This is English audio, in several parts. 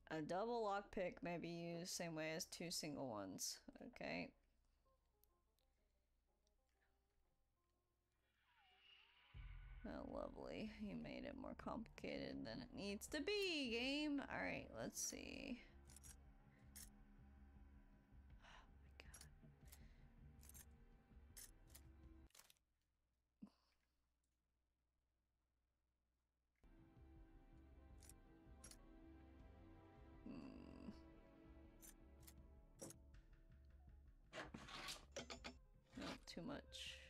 A double lockpick may be used same way as two single ones. Okay. Oh, lovely. You made it more complicated than it needs to be, game. Alright, let's see. Oh my god. Not too much.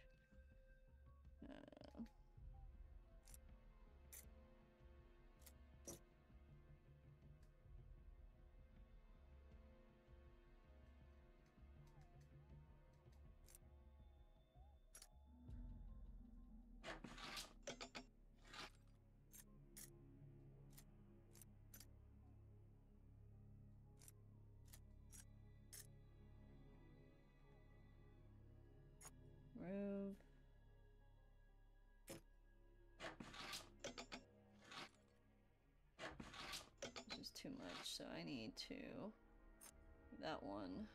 Remove. This is too much, so I need to... that one.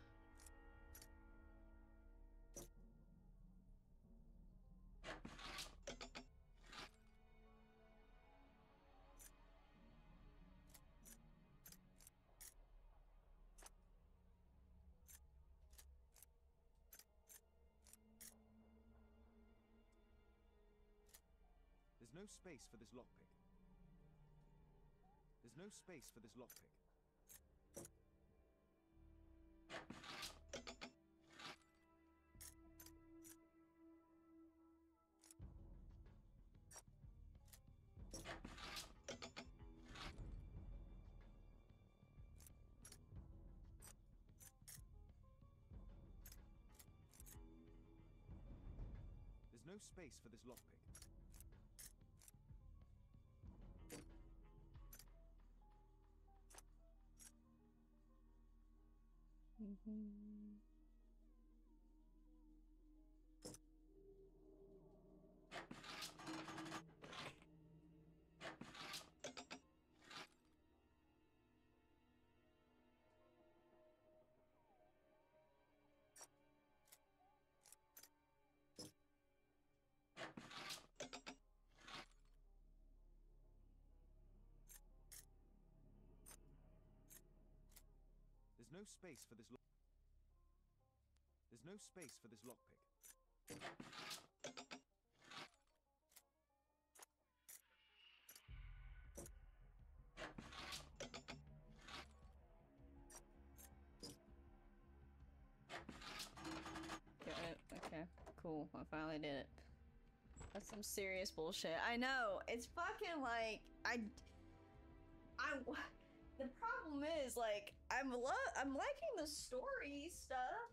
There's no space for this lockpick. There's no space for this lockpick. There's no space for this lockpick. There's no space for this lock. There's no space for this lockpick. Got it. Okay. Cool. I finally did it. That's some serious bullshit. I know. It's fucking like the problem is like I'm liking the story stuff.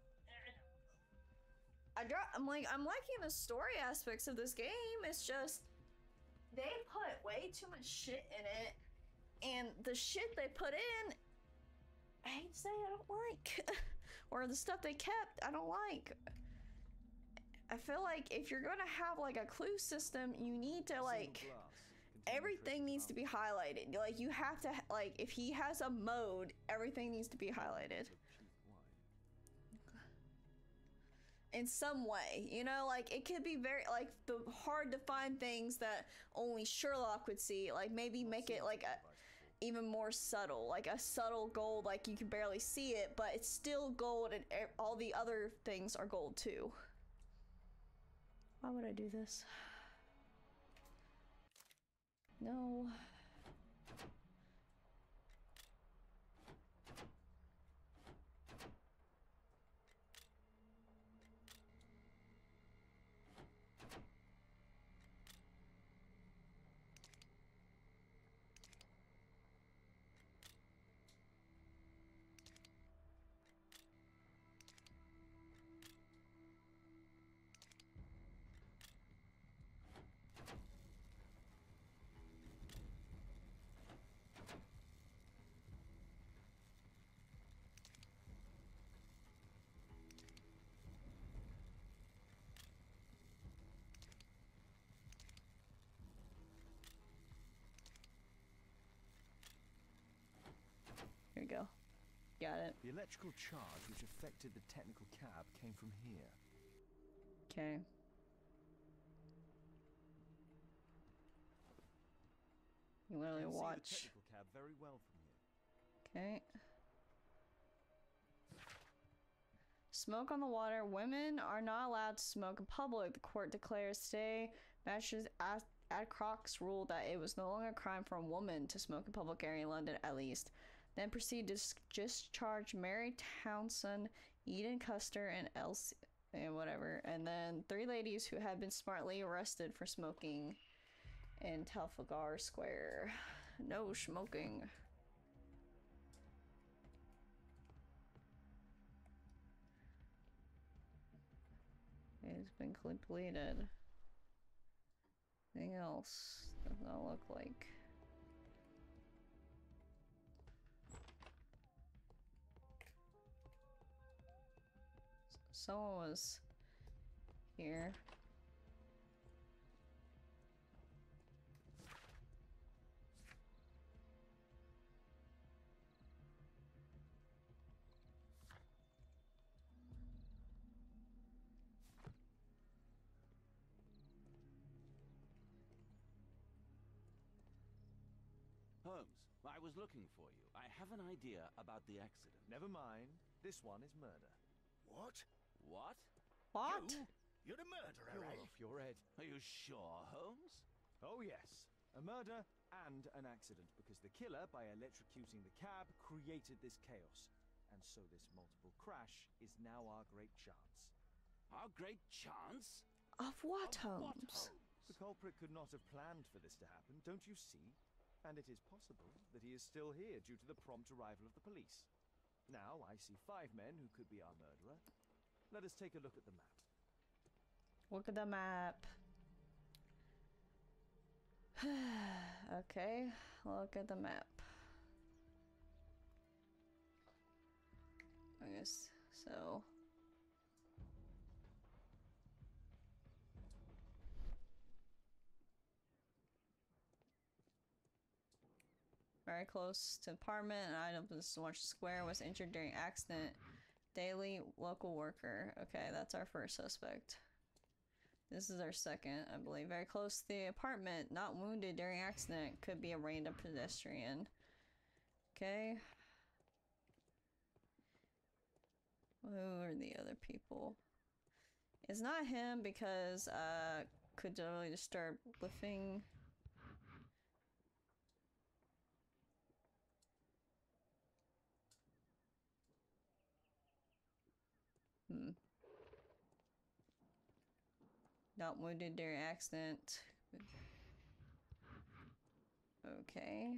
I'm liking the story aspects of this game. It's just they put way too much shit in it, and the shit they put in, I hate to say I don't like, or the stuff they kept I don't like. I feel like if you're gonna have like a clue system, you need to like everything needs to be highlighted. Like you have to like if he has a mode, everything needs to be highlighted. In some way, you know, like it could be very like the hard to find things that only Sherlock would see, like maybe make it like a even more subtle, like a subtle gold, like you can barely see it, but it's still gold and all the other things are gold too. Why would I do this? No. got it. The electrical charge which affected the technical cab came from here. Okay. You literally You can see the watch. technical cab very well from here. Okay. Smoke on the water. Women are not allowed to smoke in public. The court declares today. Magistrate Adcock's ruled that it was no longer a crime for a woman to smoke in public area in London, at least. Then proceed to discharge Mary Townsend, Eden Custer, and Elsie, and whatever. And then 3 ladies who had been smartly arrested for smoking in Trafalgar Square. No smoking. It's been completed. Anything else? Does not look like. Someone was here. Holmes, I was looking for you. I have an idea about the accident. Never mind. This one is murder. What? What? What? You're the murderer, You're eh? off your head. Are you sure, Holmes? Oh yes. A murder and an accident, because the killer, by electrocuting the cab, created this chaos. And so this multiple crash is now our great chance. Our great chance? Of what, Of what, Holmes? The culprit could not have planned for this to happen, don't you see? And it is possible that he is still here due to the prompt arrival of the police. Now I see 5 men who could be our murderer. Let us take a look at the map. Look at the map. Okay, look at the map. I guess so. Very close to apartment. An item was March Square was injured during accident. Daily local worker. Okay, that's our first suspect. This is our second, I believe. Very close to the apartment. Not wounded during accident. Could be a random pedestrian. Okay. Who are the other people? It's not him because could really disturb living. Not wounded during accident. Okay.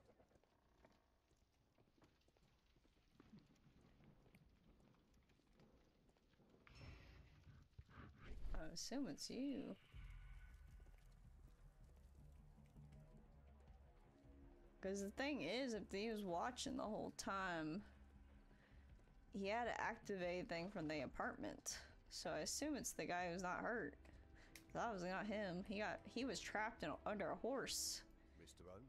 I assume it's you. Because the thing is, if he was watching the whole time, he had to activate anything from the apartment. So I assume it's the guy who's not hurt. That was not him. He was trapped under a horse. Mr. Holmes?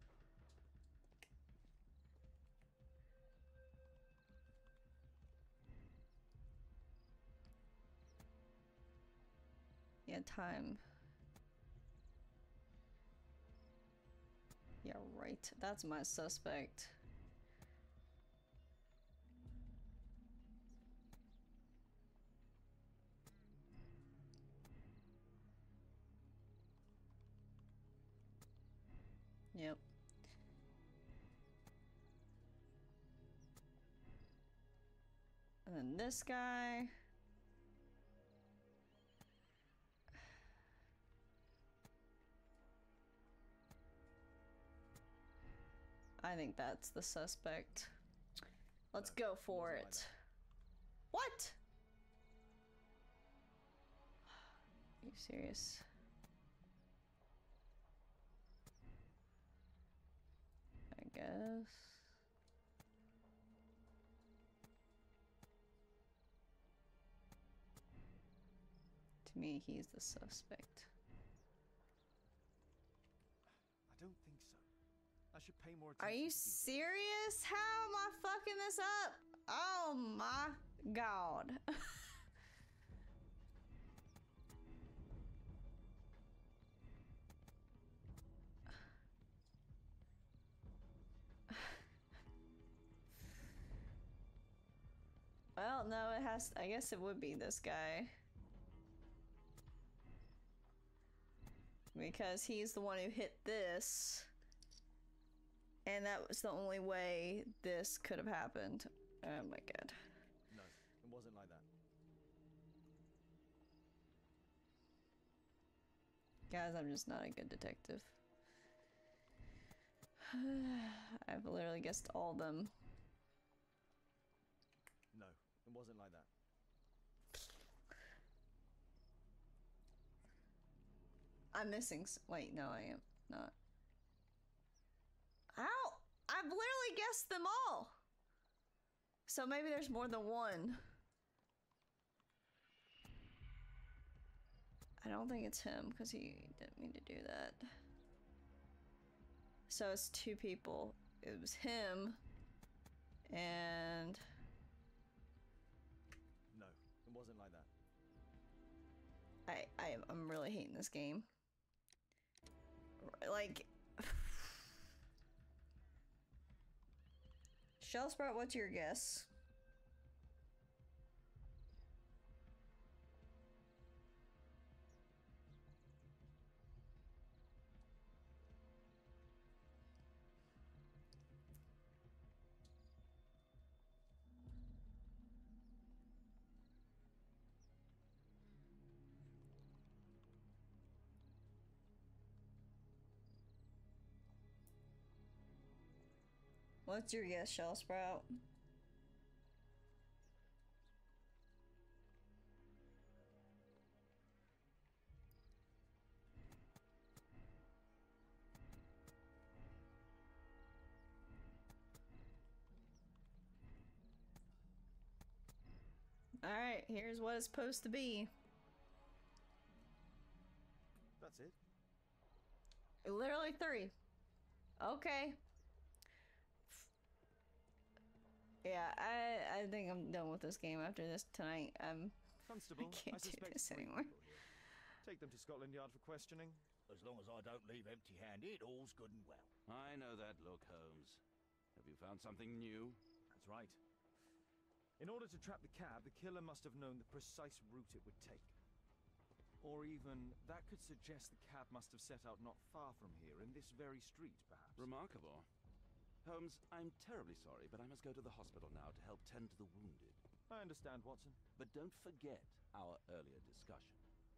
Yeah, time. Yeah, right. That's my suspect. Yep. And then this guy. I think that's the suspect. Let's go for wasn't like it. that. What? Are you serious? I guess. To me, he's the suspect. I don't think so. I should pay more Are attention. you to detail. serious? How am I fucking this up? Oh my god. Well, no, it has. I guess it would be this guy. Because he's the one who hit this. And that was the only way this could have happened. Oh my god. No, it wasn't like that. Guys, I'm just not a good detective. I've literally guessed all of them. No, it wasn't like that. I'm missing. Wait, no, I am not. How? I've literally guessed them all. So maybe there's more than one. I don't think it's him because he didn't mean to do that. So it's two people. It was him and No, it wasn't like that. I'm really hating this game. Like Shell Sprout, what's your guess? What's your guess, Shell Sprout? Alright, here's what it's supposed to be. That's it. Literally 3. Okay. Yeah, I think I'm done with this game after this tonight. Constable, I can't do suspect this 3 anymore. people here. Take them to Scotland Yard for questioning. As long as I don't leave empty-handed, all's good and well. I know that look, Holmes. Have you found something new? That's right. In order to trap the cab, the killer must have known the precise route it would take. Or even, that could suggest the cab must have set out not far from here, in this very street, perhaps. Remarkable. Holmes, I'm terribly sorry, but I must go to the hospital now to help tend to the wounded. I understand, Watson. But don't forget our earlier discussion.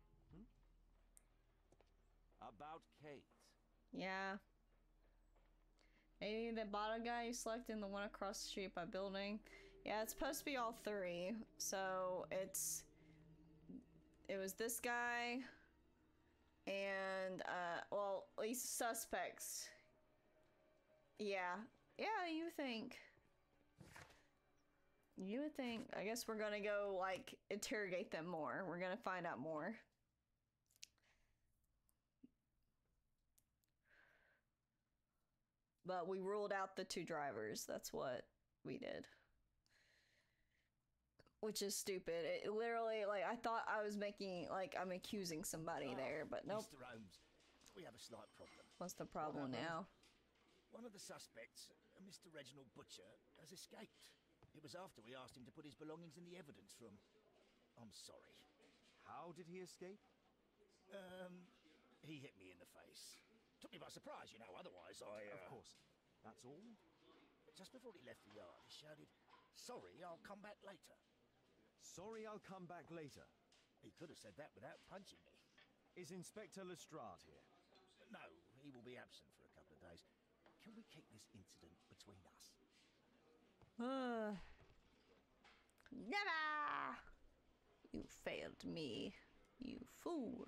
About Kate. Yeah. Maybe the bottom guy you selected and the one across the street by building. Yeah, it's supposed to be all 3. So it was this guy and well, at least suspects. Yeah. Yeah, you would think. I guess we're gonna go, like, interrogate them more. We're gonna find out more. But we ruled out the 2 drivers. That's what we did. Which is stupid. It literally, like, I thought I was making, like, I'm accusing somebody there, but nope. Mr. Holmes, we have a slight problem. What's the problem now? One of the suspects, Mr. Reginald Butcher, has escaped. It was after we asked him to put his belongings in the evidence room. I'm sorry. How did he escape? He hit me in the face. Took me by surprise, you know, otherwise I... Of course. That's all? Just before he left the yard, he shouted, "Sorry, I'll come back later." Sorry, I'll come back later. He could have said that without punching me. Is Inspector Lestrade here? No, he will be absent for a couple of days. Can we keep this incident between us? Never! You failed me, you fool.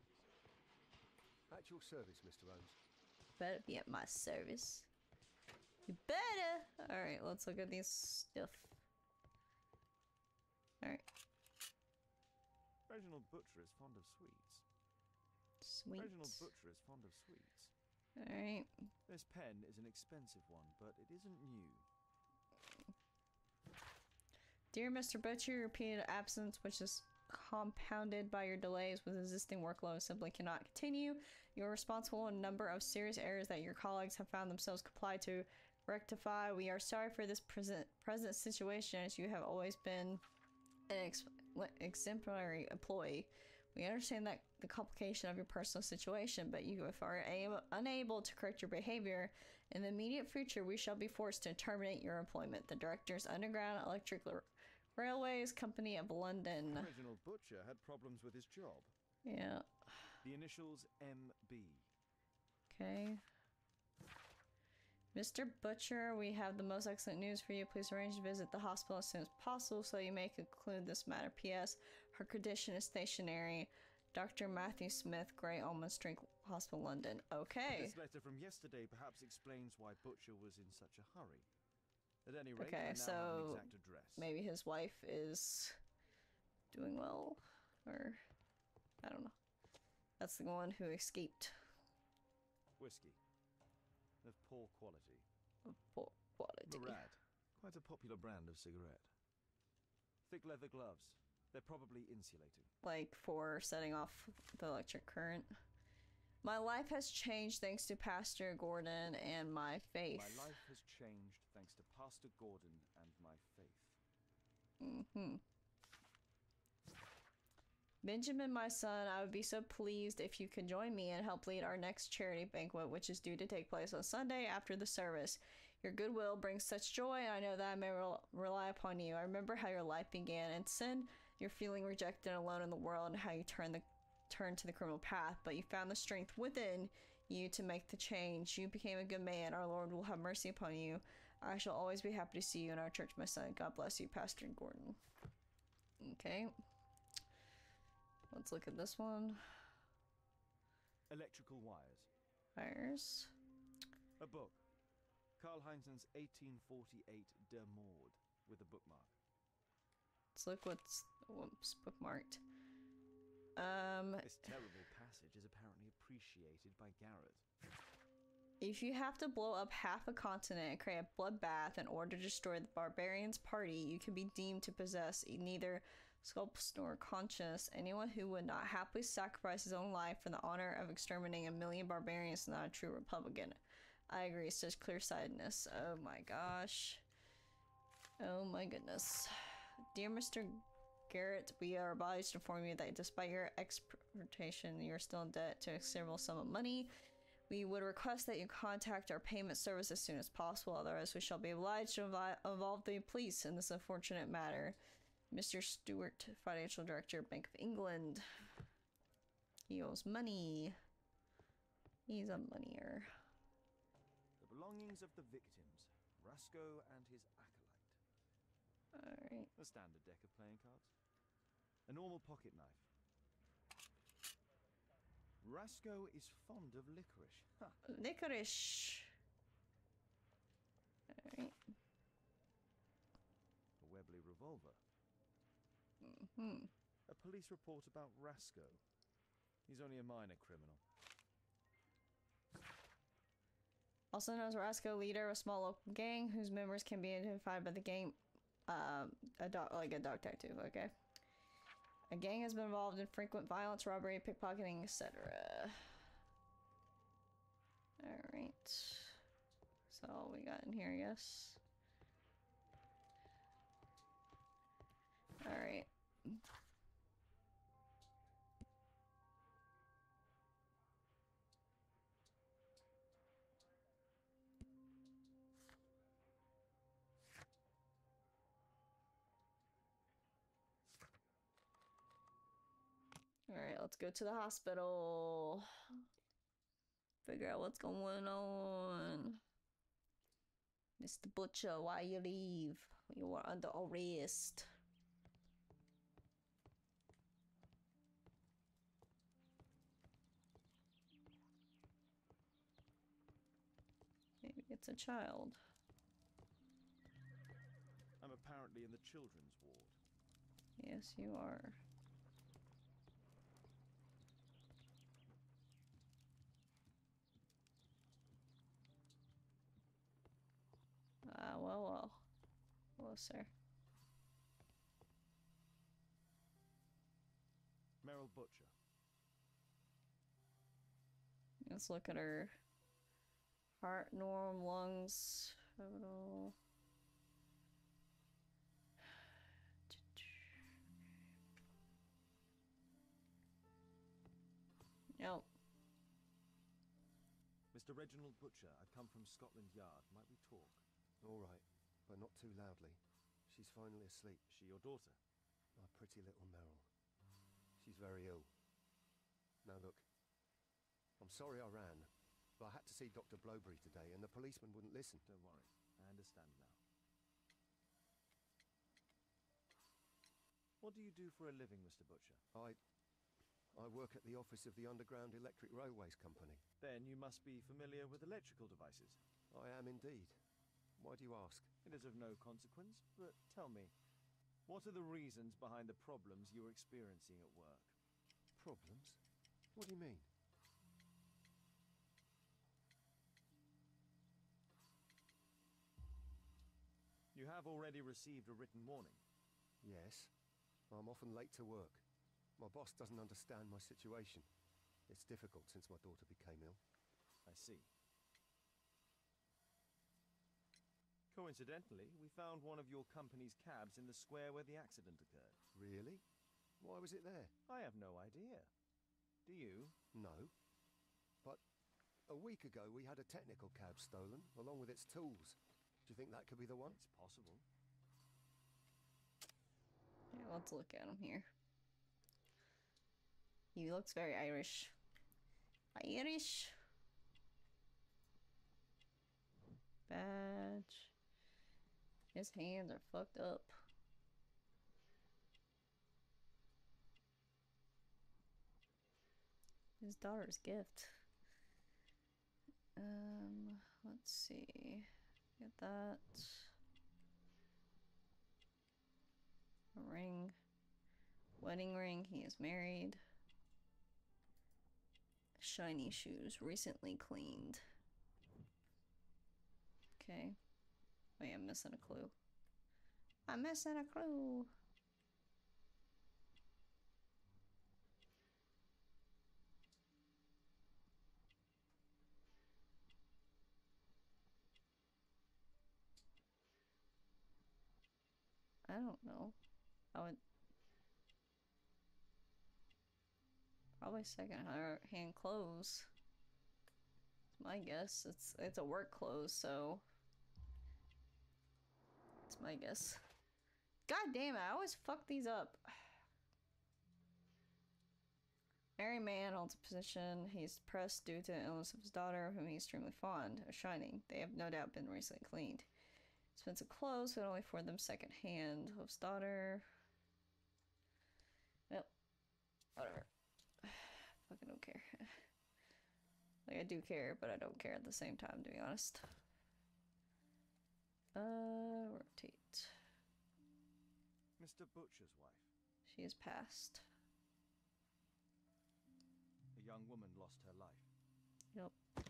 At your service, Mr. Holmes. Better be at my service. You better! Alright, let's look at these stuff. Alright. Reginald Butcher is fond of sweets. Sweet. Reginald Butcher is fond of sweets. Alright. This pen is an expensive one, but it isn't new. Dear Mr. Butcher, your repeated absence, which is compounded by your delays with existing workload, simply cannot continue. You are responsible for a number of serious errors that your colleagues have found themselves compelled to rectify. We are sorry for this present situation, as you have always been an exemplary employee. We understand that the complication of your personal situation, but you are unable to correct your behavior. In the immediate future, we shall be forced to terminate your employment. The Director's Underground Electric Railways Company of London. Reginald Butcher had problems with his job. Yeah. The initials MB. Okay. Mr. Butcher, we have the most excellent news for you. Please arrange to visit the hospital as soon as possible so you may conclude this matter. P.S. Her condition is stationary. Dr. Matthew Smith, Grey Almond Street Hospital, London. Okay. This letter from yesterday perhaps explains why Butcher was in such a hurry. At any rate, Okay, I now so have an exact address. maybe his wife is doing well, or I don't know. That's the one who escaped. Whiskey. Of poor quality. Poor quality. Murad. Quite a popular brand of cigarette. Thick leather gloves. They're probably insulating. Like for setting off the electric current. My life has changed thanks to Pastor Gordon and my faith. My life has changed thanks to Pastor Gordon and my faith. Benjamin, my son, I would be so pleased if you could join me and help lead our next charity banquet, which is due to take place on Sunday after the service. Your goodwill brings such joy, and I know that I may rely upon you. I remember how your life began in sin, you're feeling rejected and alone in the world, and how you turned to the criminal path, but you found the strength within you to make the change. You became a good man. Our Lord will have mercy upon you. I shall always be happy to see you in our church, my son. God bless you, Pastor Gordon. Okay. Let's look at this one. Electrical wires. Wires. A book. Karl Heinzen's 1848 Der Mord with a bookmark. Let's look what's bookmarked. This terrible passage is apparently appreciated by Garrett. If you have to blow up half a continent and create a bloodbath in order to destroy the barbarians' party, you can be deemed to possess neither sculpts nor conscience. Anyone who would not happily sacrifice his own life for the honor of exterminating 1 million barbarians is not a true Republican. I agree, it's just clear-sightedness. Oh my gosh. Oh my goodness. Dear Mr. Garrett, we are obliged to inform you that despite your exportation, you're still in debt to a considerable sum of money. We would request that you contact our payment service as soon as possible, otherwise we shall be obliged to involve the police in this unfortunate matter. Mr. Stewart, Financial Director, Bank of England. He owes money. He's a moneyer. The belongings of the victims, Rasco and his acolyte. Alright. A standard deck of playing cards. A normal pocket knife. Rasco is fond of licorice. Huh. Licorice. Alright. A Webley revolver. Hmm. A police report about Rasco. He's only a minor criminal. Also known as Rasco, leader of a small local gang whose members can be identified by the game. A dog detective, okay. A gang has been involved in frequent violence, robbery, pickpocketing, etc. Alright. That's all we got in here, I guess. Alright. Alright, let's go to the hospital. Figure out what's going on. Mr. Butcher, why you leave? You are under arrest. Maybe it's a child. I'm apparently in the children's ward. Yes, you are. closer. Merrill Butcher. Let's look at her heart, norm, lungs, pivotal. Nope. Mr. Reginald Butcher, I've come from Scotland Yard. Might we talk? All right, but not too loudly. She's finally asleep. Is she your daughter? My pretty little Merrill. She's very ill. Now look, I'm sorry I ran, but I had to see Dr. Blowberry today, and the policeman wouldn't listen. Don't worry, I understand now. What do you do for a living, Mr. Butcher? I work at the office of the Underground Electric Railways Company. Then you must be familiar with electrical devices. I am indeed. Why do you ask? It is of no consequence, but tell me, what are the reasons behind the problems you are experiencing at work? Problems? What do you mean? You have already received a written warning. Yes. I'm often late to work. My boss doesn't understand my situation. It's difficult since my daughter became ill. I see. Coincidentally, we found one of your company's cabs in the square where the accident occurred. Really? Why was it there? I have no idea. Do you? No. But a week ago we had a technical cab stolen, along with its tools. Do you think that could be the one? It's possible. Yeah, let's look at him here. He looks very Irish. Irish. Badge. His hands are fucked up. His daughter's gift. Let's see. Get that. A ring. Wedding ring. He is married. Shiny shoes. Recently cleaned. Okay. Wait, I'm missing a clue. I'm missing a clue. I don't know. I would probably second-hand clothes. It's my guess. It's a work clothes, so it's my guess. God damn it! I always fuck these up. Married man holds a position. He's depressed due to the illness of his daughter, whom he's extremely fond of shining. They have no doubt been recently cleaned. Expensive clothes, but only for them second-hand. His daughter. Well, whatever. Fucking don't care. Like, I do care, but I don't care at the same time, to be honest. Rotate. Mr. Butcher's wife. She is passed. A young woman lost her life. Yep.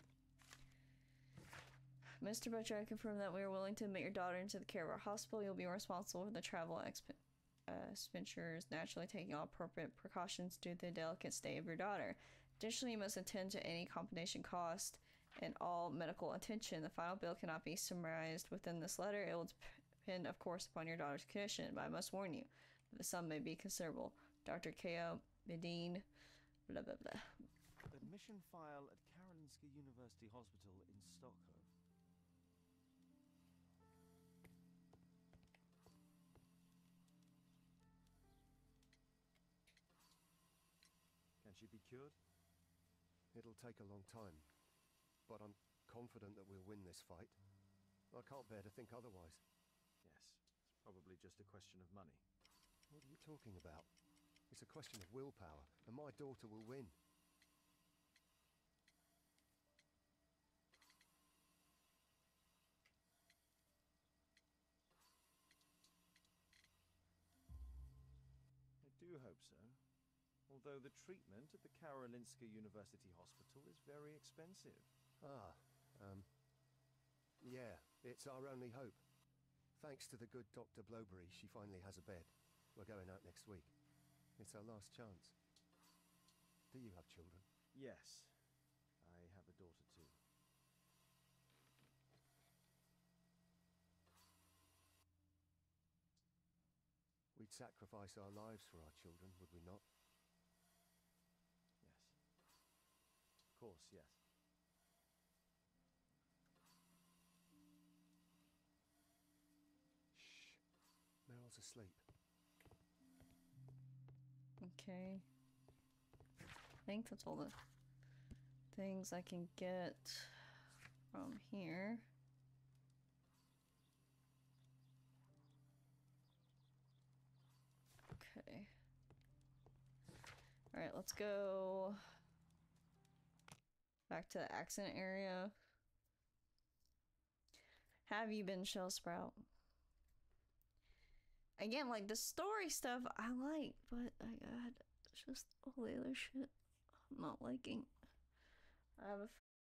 Mr. Butcher, I confirm that we are willing to admit your daughter into the care of our hospital. You'll be responsible for the travel expenditures, naturally taking all appropriate precautions due to the delicate state of your daughter. Additionally, you must attend to any combination cost and all medical attention. The final bill cannot be summarized within this letter. It will depend, of course, upon your daughter's condition, but I must warn you that the sum may be considerable. Dr. K.O. Medine, blah, blah, blah. Admission file at Karolinska University Hospital in Stockholm. Can she be cured? It'll take a long time, but I'm confident that we'll win this fight. I can't bear to think otherwise. Yes, it's probably just a question of money. What are you talking about? It's a question of willpower, and my daughter will win. I do hope so. Although the treatment at the Karolinska University Hospital is very expensive. Yeah, it's our only hope. Thanks to the good Dr. Blowberry, she finally has a bed. We're going out next week. It's our last chance. Do you have children? Yes. I have a daughter too. We'd sacrifice our lives for our children, would we not? Yes. Of course, yes. Shh. Meryl's asleep. Okay. I think that's all the things I can get from here. Okay. Alright, let's go back to the accident area. Have you been Shell Sprout? Again, like the story stuff I like, but I got just all the other shit I'm not liking. I have a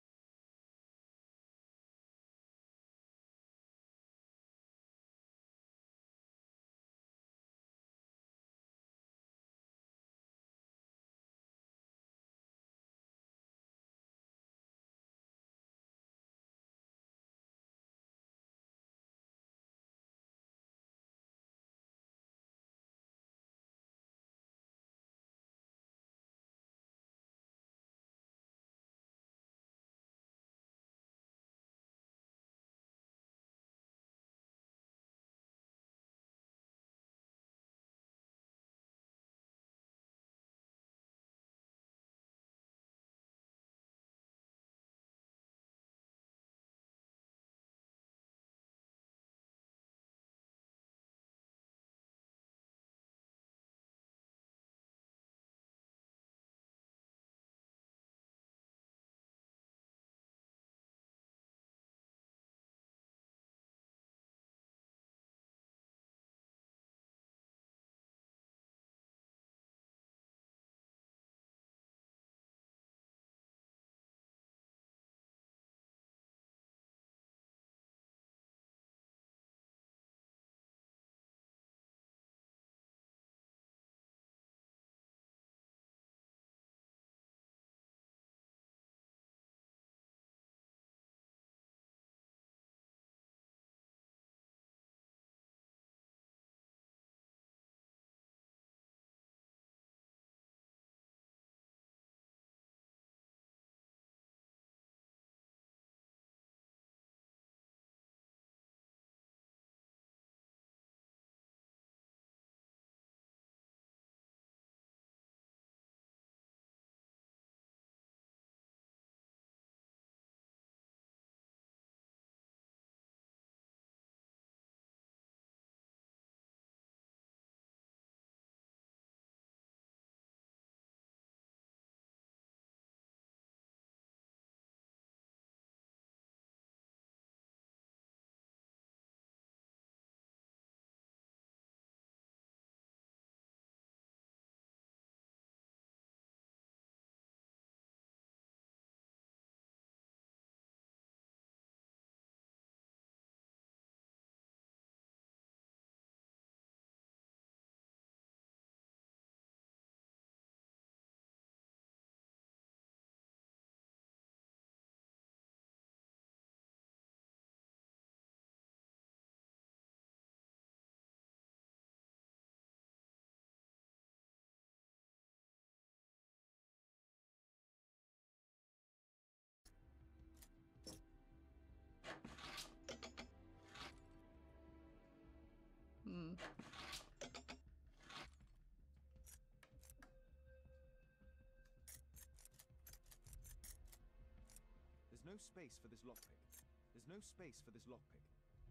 There's no space for this lockpick. There's no space for this lockpick.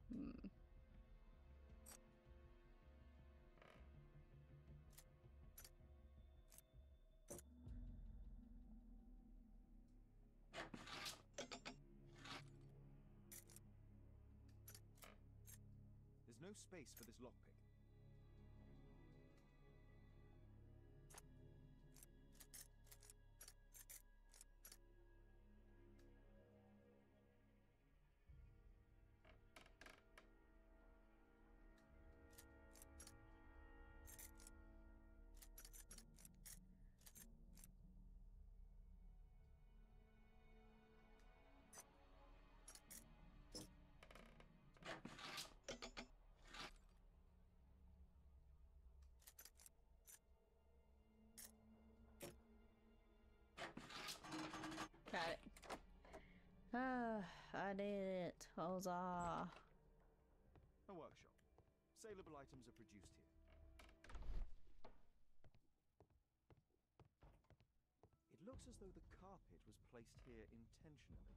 There's no space for this lockpick. I did it. Huzzah. A workshop. Saleable items are produced here. It looks as though the carpet was placed here intentionally.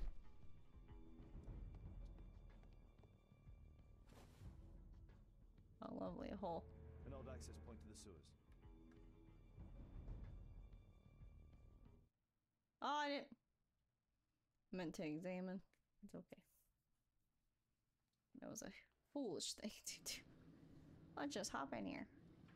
A lovely hole. An old access point to the sewers. Oh, I didn't meant to examine. It's okay. That was a foolish thing to do. Let's just hop in here.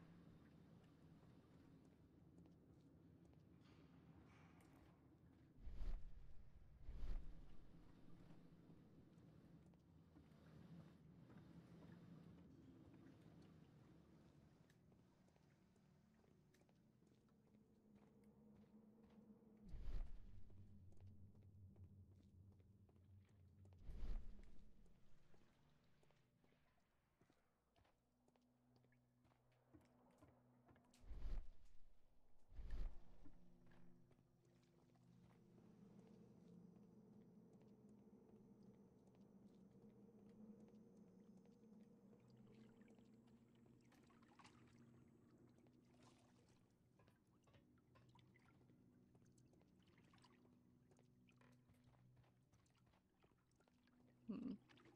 Hmm.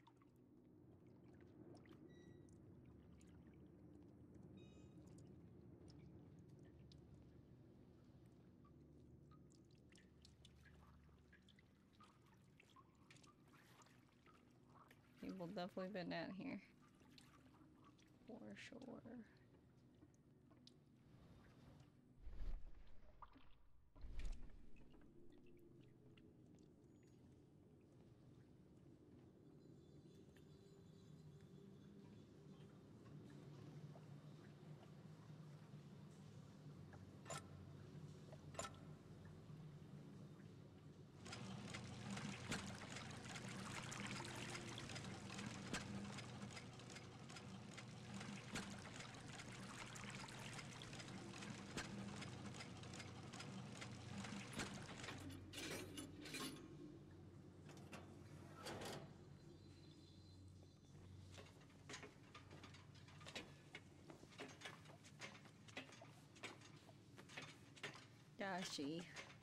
People definitely been down here. For sure. Goshi.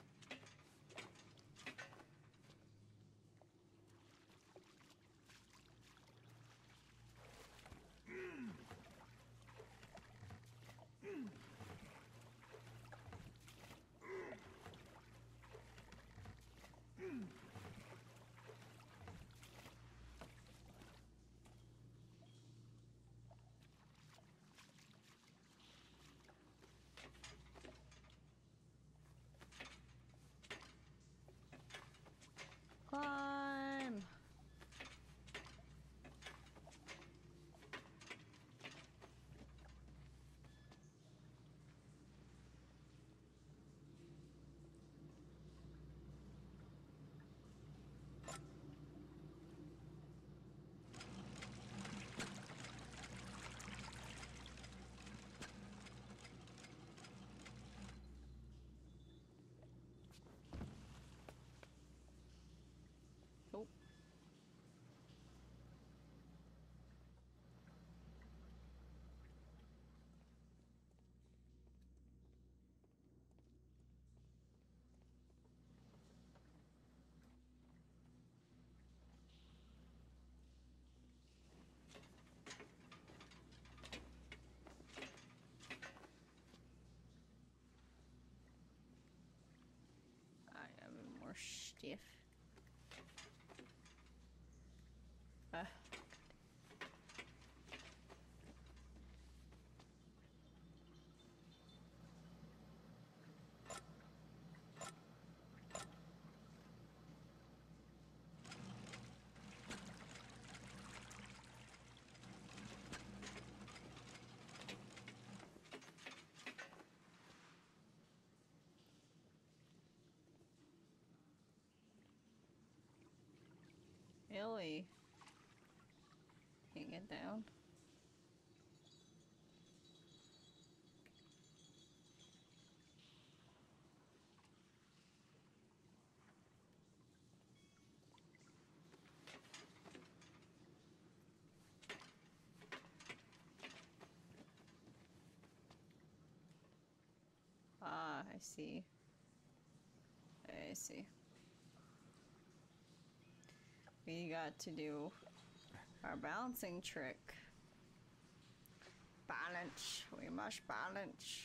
Climb. Oh. I am more stiff. Really? Can't get down. see. I see. We got to do our balancing trick. Balance. We must balance.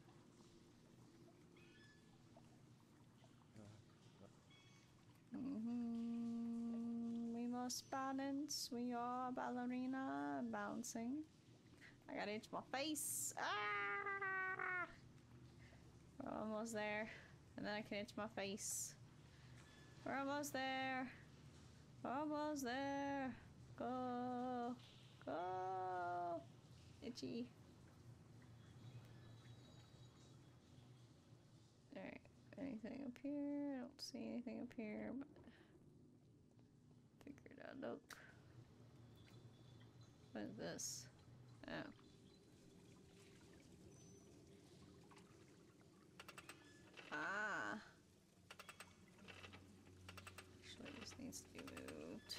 We must balance. We are ballerina bouncing. I gotta itch my face. Ah! We're almost there. And then I can itch my face. We're almost there. Almost there. Go. Go. Itchy. Alright. Anything up here? I don't see anything up here, but figure it out. Look. What is this? Oh. Ah. Actually, this needs to be moved.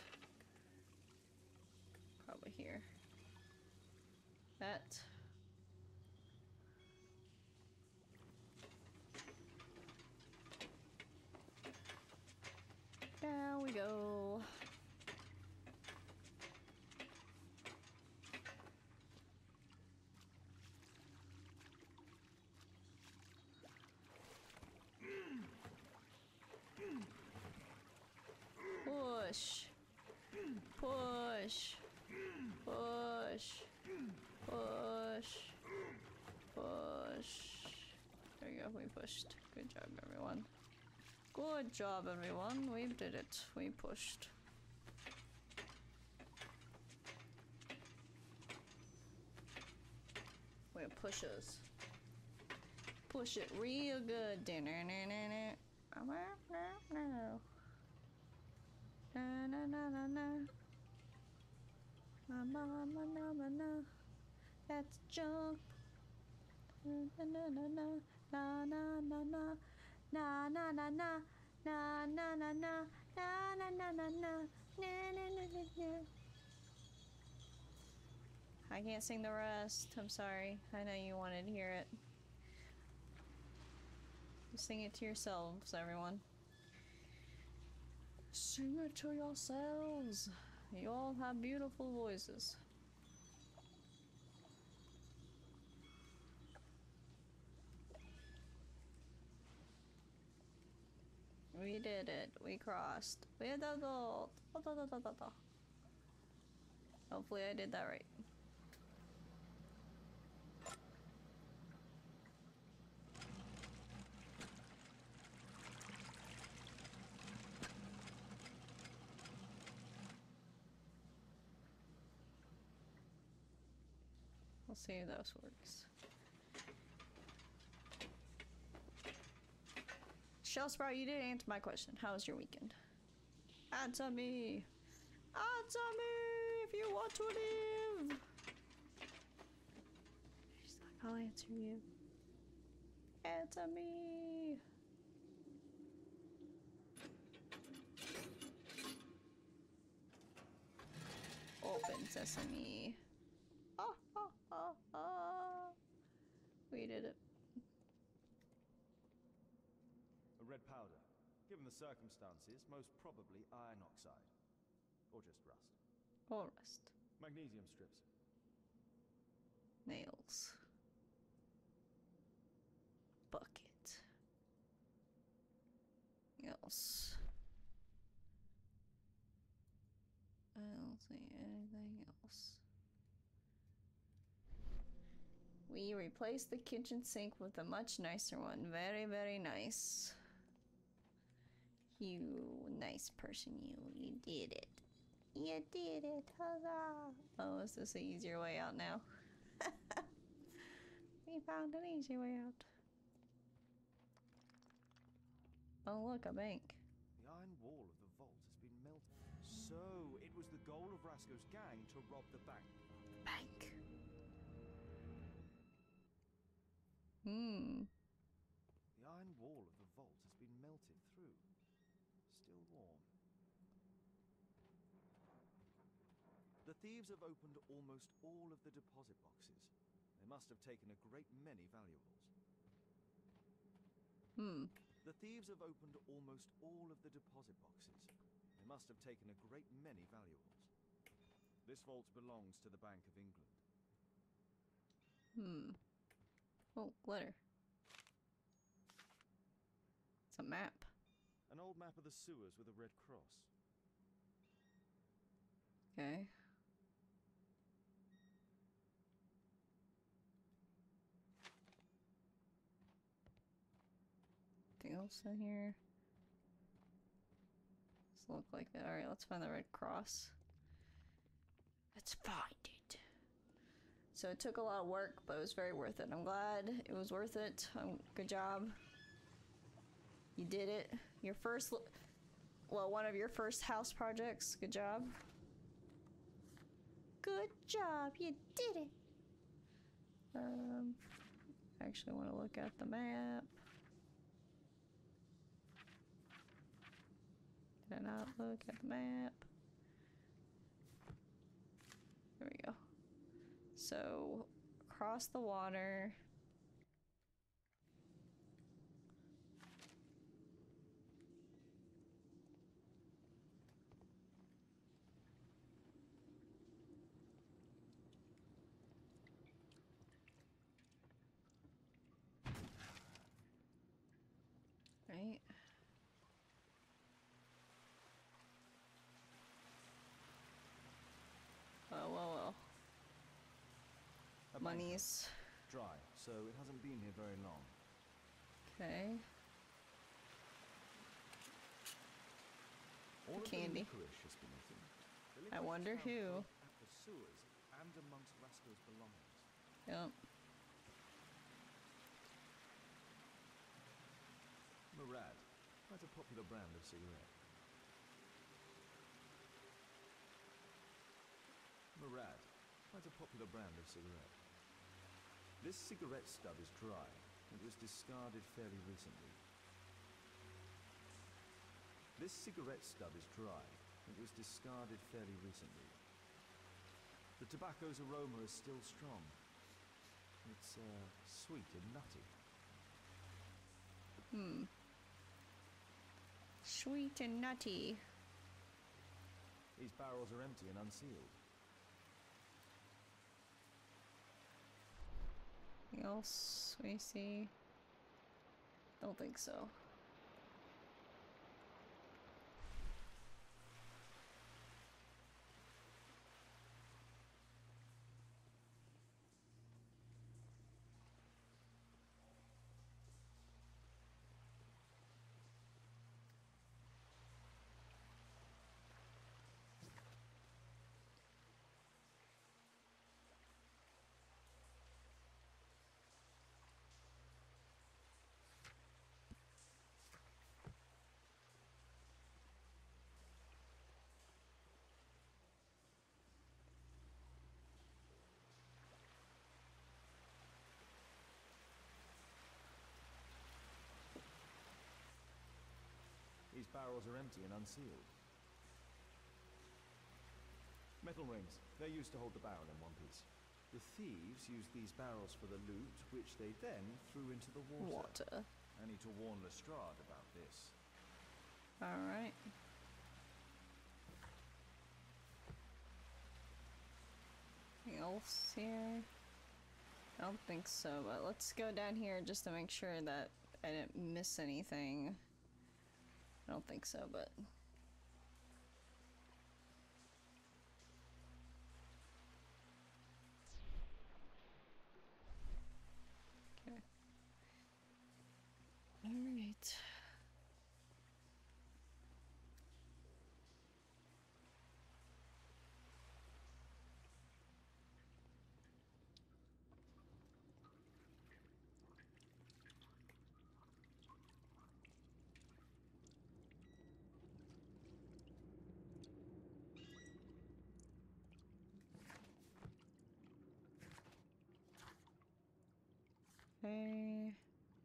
Probably here. That. There we go. Push. Push. Push. Push. Push. There we go, we pushed. Good job, everyone. Good job, everyone. We did it. We pushed. We're pushers. Push it real good. That's junk. Na na na na na na na na na na na na na na na na na na na na. I can't sing the rest. I'm sorry. I know you wanted to hear it. Sing it to yourselves, everyone. Sing it to yourselves. You all have beautiful voices. We did it. We crossed. We had the gold. Hopefully I did that right. We'll see if this works. Shell Sprout, you didn't answer my question. How was your weekend? Answer me! Answer me if you want to live! She's like, I'll answer you. Answer me! Open sesame. Oh, oh, oh, oh. We did it. A red powder. Given the circumstances, most probably iron oxide. Or just rust. Or rust. Magnesium strips. Nails. Bucket. Else. I don't see anything else. We replaced the kitchen sink with a much nicer one. Very, very nice. You nice person, you did it. You did it, huzzah! Oh, is this an easier way out now? We found an easy way out. Oh look, a bank. The iron wall of the vault has been melted. So, it was the goal of Rasco's gang to rob the bank. Bank. Hmm. The iron wall of the vault has been melted through. Still warm. The thieves have opened almost all of the deposit boxes. They must have taken a great many valuables. The thieves have opened almost all of the deposit boxes. They must have taken a great many valuables. This vault belongs to the Bank of England. Oh, glitter. It's a map. An old map of the sewers with a red cross. Okay. Anything else in here? Doesn't look like that. Alright, let's find the red cross. Let's find it. So it took a lot of work, but it was very worth it. I'm glad it was worth it. Good job. You did it. Your first, well, one of your first house projects. Good job. Good job. You did it. I actually want to look at the map. Did I not look at the map? There we go. So, across the water. Right. Well. A bank Monies. dry, so it hasn't been here very long. Okay. All of Candy. the licorice has been eaten. The I licorice wonder was found who. both at the sewers and amongst Roscoe's belongings. Yep. Murad, quite a popular brand of cigarette. Murad, quite a popular brand of cigarette. This cigarette stub is dry. It was discarded fairly recently. This cigarette stub is dry. It was discarded fairly recently. The tobacco's aroma is still strong. It's sweet and nutty. Sweet and nutty. These barrels are empty and unsealed. Anything else we see? Don't think so. These barrels are empty and unsealed. Metal rings. They're used to hold the barrel in one piece. The thieves used these barrels for the loot, which they then threw into the water. I need to warn Lestrade about this. Alright. Anything else here? I don't think so, but let's go down here just to make sure that I didn't miss anything. I don't think so, but... Okay. Alright. Okay.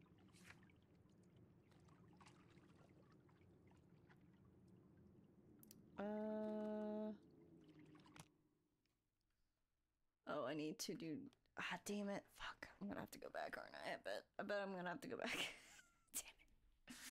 Oh, I need to do... Ah, damn it. Fuck. I'm gonna have to go back, aren't I? I bet I'm gonna have to go back.